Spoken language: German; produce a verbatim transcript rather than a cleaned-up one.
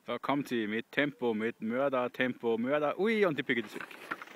Da kommt sie mit Tempo, mit Mörder, Tempo, Mörder. Ui, und die Birgit ist weg.